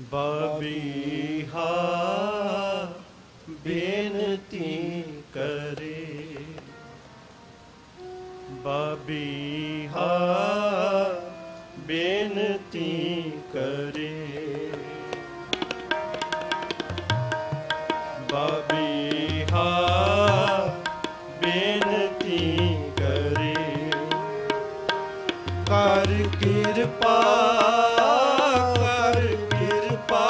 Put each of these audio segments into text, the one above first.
बाबीहा बेनती करे, बाबीहा बेनती करे, बाबीहा बेनती करे, कर कृपा कर कृपा,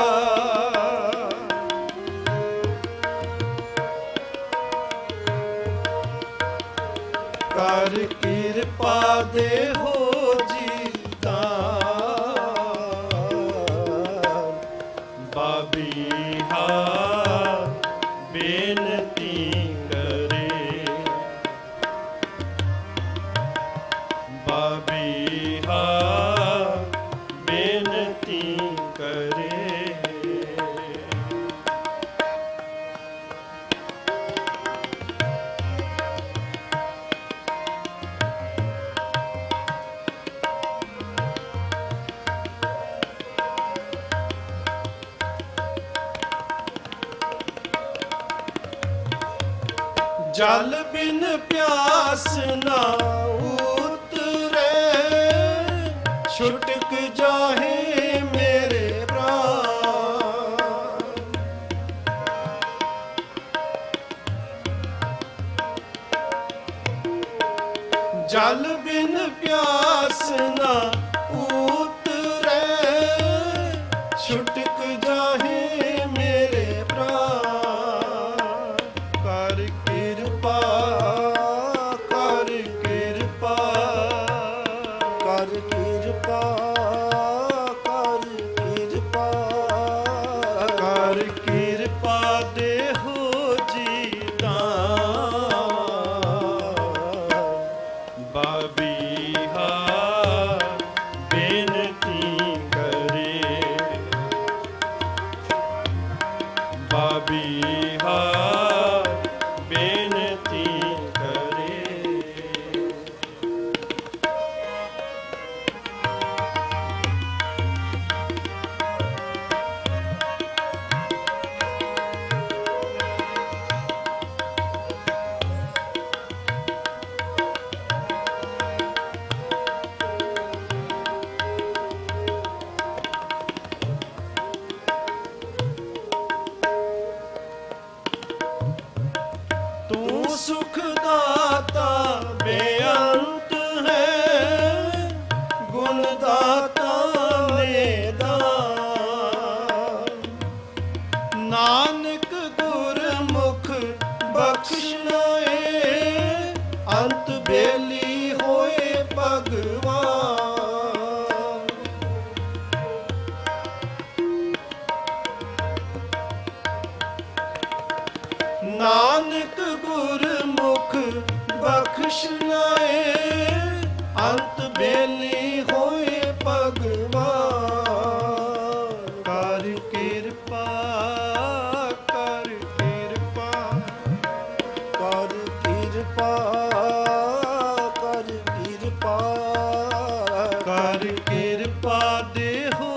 कर कृपा देहो जी दान, बाबीहा बेनती करे, बाबीहा बेनती करे। जल बिन प्यास ना उतरे, छुटक जाहे मेरे प्राण, जल बिन प्यास ना उतरे, छुटक जाहे मेरे प्राण, कर कृपा कर कृपा, कर कृपा कर कृपा, कर कृपा देहो जी दान, बाबीहा बेनती करे, बाबीहा बेनती करे। तू सुखदाता बेअंत है, गुणदाता निदान, नानक गुरमुख बख्शनाए, अंत बेली होए भगवान, नानक गुरमुख बख्शनाए, अंत बेली होए भगवान, कर कृपा कर कृपा, कर कृपा कर कृपा, कर कृपा देहो